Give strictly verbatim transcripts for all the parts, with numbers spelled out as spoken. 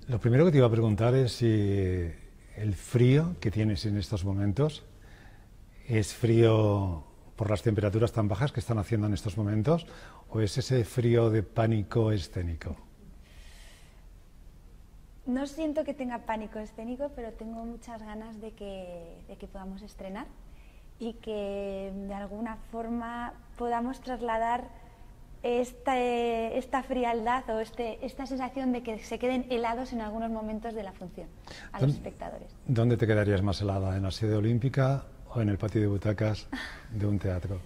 Lo primero que te iba a preguntar es si el frío que tienes en estos momentos es frío por las temperaturas tan bajas que están haciendo en estos momentos o es ese frío de pánico escénico. No siento que tenga pánico escénico, pero tengo muchas ganas de que, de que podamos estrenar y que de alguna forma podamos trasladar esta, esta frialdad o este, esta sensación de que se queden helados en algunos momentos de la función a los espectadores. ¿Dónde te quedarías más helada? ¿En la sede olímpica o en el patio de butacas de un teatro?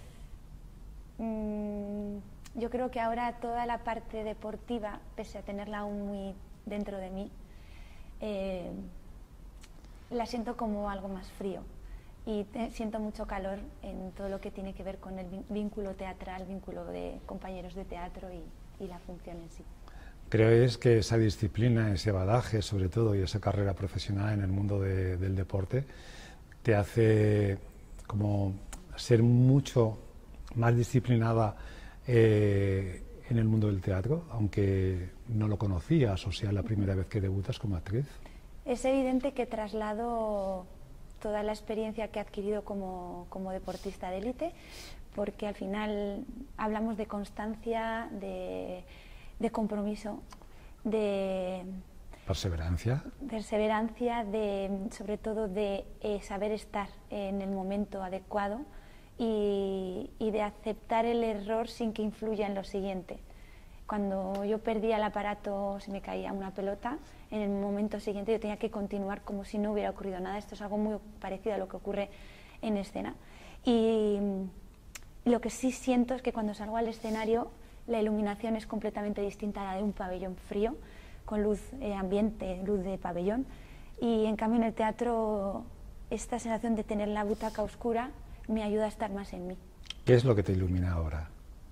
Mm, yo creo que ahora toda la parte deportiva, pese a tenerla aún muy dentro de mí, eh, la siento como algo más frío. Y te, siento mucho calor en todo lo que tiene que ver con el vínculo teatral, vínculo de compañeros de teatro y, y la función en sí. ¿Crees que esa disciplina, ese badaje sobre todo y esa carrera profesional en el mundo de, del deporte te hace como ser mucho más disciplinada eh, en el mundo del teatro, aunque no lo conocías o sea la primera vez que debutas como actriz? Es evidente que traslado toda la experiencia que he adquirido como, como deportista de élite, porque al final hablamos de constancia, de, de compromiso, de perseverancia, perseverancia, de, sobre todo de eh, saber estar en el momento adecuado y, y de aceptar el error sin que influya en lo siguiente. Cuando yo perdía el aparato, se me caía una pelota, en el momento siguiente yo tenía que continuar como si no hubiera ocurrido nada. Esto es algo muy parecido a lo que ocurre en escena. Y lo que sí siento es que cuando salgo al escenario la iluminación es completamente distinta a la de un pabellón frío, con luz eh, ambiente, luz de pabellón. Y en cambio en el teatro esta sensación de tener la butaca oscura me ayuda a estar más en mí. ¿Qué es lo que te ilumina ahora?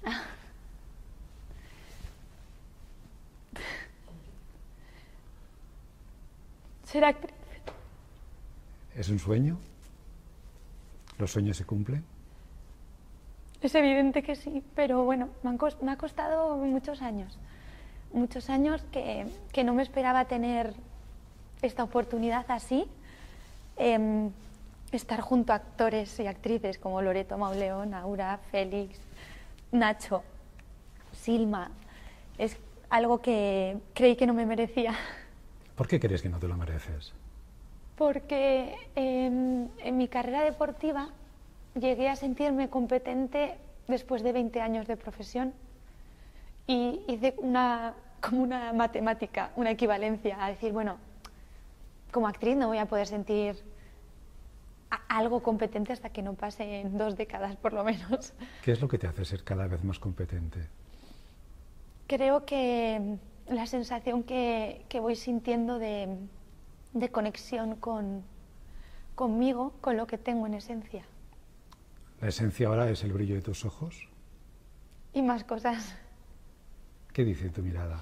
Ser actriz. ¿Es un sueño? ¿Los sueños se cumplen? Es evidente que sí, pero bueno, me, han cost- me ha costado muchos años. Muchos años que, que no me esperaba tener esta oportunidad así. Eh, estar junto a actores y actrices como Loreto Mauleón, Aura, Félix, Nacho, Silma. Es algo que creí que no me merecía. ¿Por qué crees que no te lo mereces? Porque eh, en mi carrera deportiva llegué a sentirme competente después de veinte años de profesión y hice una, como una matemática, una equivalencia a decir, bueno, como actriz no voy a poder sentir a- algo competente hasta que no pasen dos décadas por lo menos. ¿Qué es lo que te hace ser cada vez más competente? Creo que la sensación que, que voy sintiendo de, de conexión con, conmigo, con lo que tengo en esencia. ¿La esencia ahora es el brillo de tus ojos? Y más cosas. ¿Qué dice tu mirada?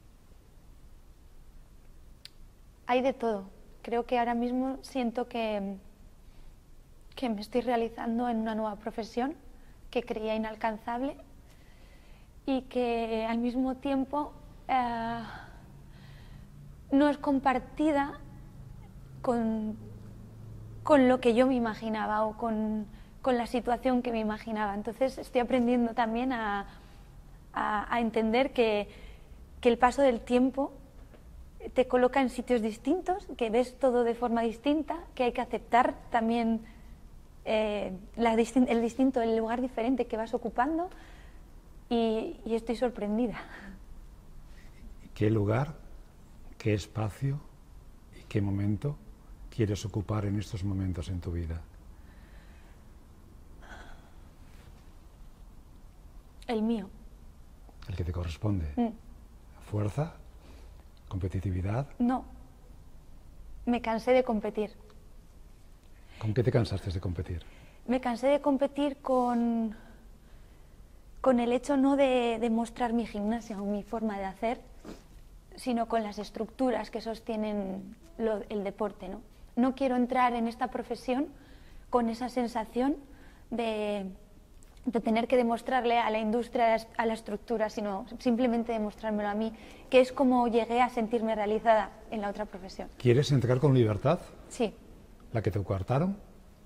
Hay de todo. Creo que ahora mismo siento que, que me estoy realizando en una nueva profesión que creía inalcanzable y que al mismo tiempo eh, no es compartida con, con lo que yo me imaginaba o con, con la situación que me imaginaba. Entonces estoy aprendiendo también a, a, a entender que, que el paso del tiempo te coloca en sitios distintos, que ves todo de forma distinta, que hay que aceptar también eh, la distin- el distinto, el lugar diferente que vas ocupando y, y estoy sorprendida. ¿Qué lugar, qué espacio y qué momento quieres ocupar en estos momentos en tu vida? El mío. El que te corresponde. Mm. ¿Fuerza? ¿Competitividad? No, me cansé de competir. ¿Con qué te cansaste de competir? Me cansé de competir con, con el hecho no de, de mostrar mi gimnasia o mi forma de hacer, sino con las estructuras que sostienen lo, el deporte, ¿no? No quiero entrar en esta profesión con esa sensación de, de tener que demostrarle a la industria, a la estructura, sino simplemente demostrármelo a mí, que es como llegué a sentirme realizada en la otra profesión. ¿Quieres entrar con libertad? Sí. ¿La que te coartaron?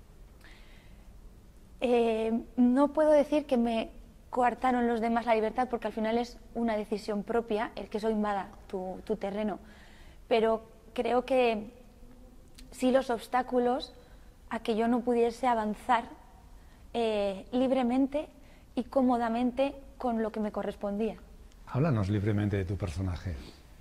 Eh, no puedo decir que me coartaron los demás la libertad, porque al final es una decisión propia el que eso invada tu, tu terreno, pero creo que sí los obstáculos a que yo no pudiese avanzar eh, libremente y cómodamente con lo que me correspondía. Háblanos libremente de tu personaje.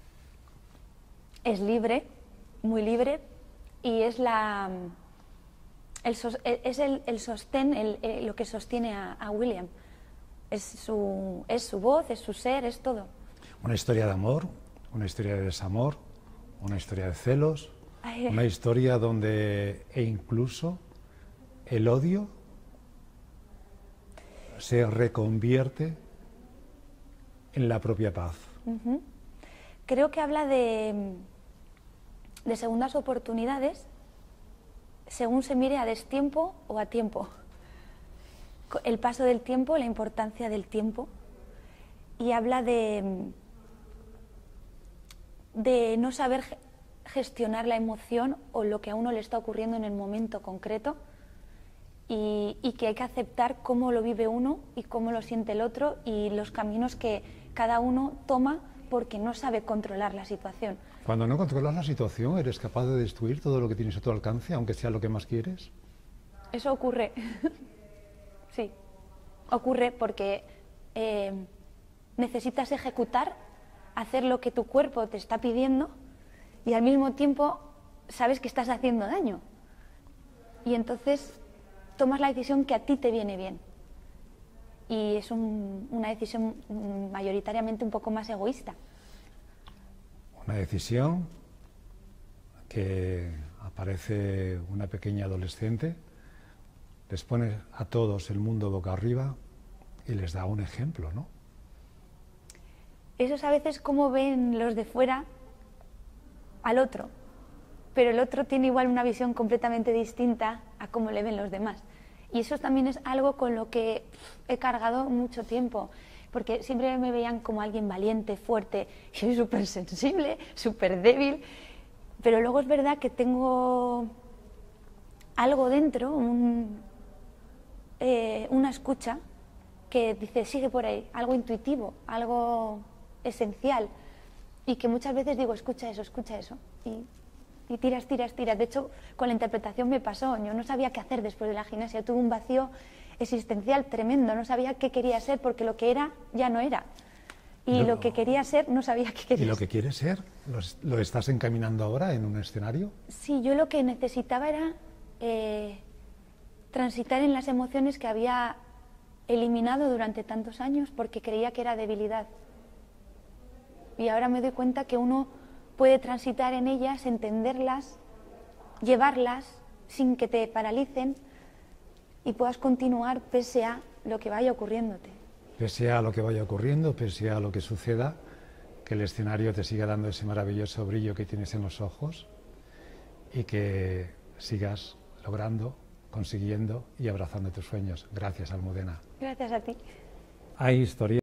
Es libre, muy libre, y es la el, es el, el sostén, el, el, lo que sostiene a, a William. Es su, es su voz, es su ser, es todo. Una historia de amor, una historia de desamor, una historia de celos, Ay, una historia donde e incluso el odio se reconvierte en la propia paz. Uh-huh. Creo que habla de, de segundas oportunidades según se mire a destiempo o a tiempo. El paso del tiempo, la importancia del tiempo, y habla de, de no saber gestionar la emoción o lo que a uno le está ocurriendo en el momento concreto, y, y que hay que aceptar cómo lo vive uno y cómo lo siente el otro y los caminos que cada uno toma porque no sabe controlar la situación. Cuando no controlas la situación, ¿eres capaz de destruir todo lo que tienes a tu alcance, aunque sea lo que más quieres? Eso ocurre. Sí, ocurre porque eh, necesitas ejecutar, hacer lo que tu cuerpo te está pidiendo y al mismo tiempo sabes que estás haciendo daño. Y entonces tomas la decisión que a ti te viene bien. Y es un, una decisión mayoritariamente un poco más egoísta. Una decisión que aparece una pequeña adolescente, les pone a todos el mundo boca arriba y les da un ejemplo, ¿no? Eso es a veces como ven los de fuera al otro, pero el otro tiene igual una visión completamente distinta a cómo le ven los demás. Y eso también es algo con lo que he cargado mucho tiempo, porque siempre me veían como alguien valiente, fuerte, y soy súper sensible, súper débil, pero luego es verdad que tengo algo dentro, un, eh, una escucha que dice sigue por ahí, algo intuitivo, algo esencial, y que muchas veces digo escucha eso, escucha eso, y, y tiras, tiras, tiras. De hecho, con la interpretación me pasó, yo no sabía qué hacer después de la gimnasia, tuve un vacío existencial tremendo, no sabía qué quería ser porque lo que era ya no era, y no. Lo que quería ser no sabía qué quería ser. ¿Y lo que quieres ser? ¿Lo, lo estás encaminando ahora en un escenario? Sí, yo lo que necesitaba era eh, transitar en las emociones que había eliminado durante tantos años porque creía que era debilidad. Y ahora me doy cuenta que uno puede transitar en ellas, entenderlas, llevarlas sin que te paralicen y puedas continuar pese a lo que vaya ocurriéndote. Pese a lo que vaya ocurriendo, pese a lo que suceda, que el escenario te siga dando ese maravilloso brillo que tienes en los ojos y que sigas logrando, consiguiendo y abrazando tus sueños. Gracias, Almudena. Gracias a ti. Hay historias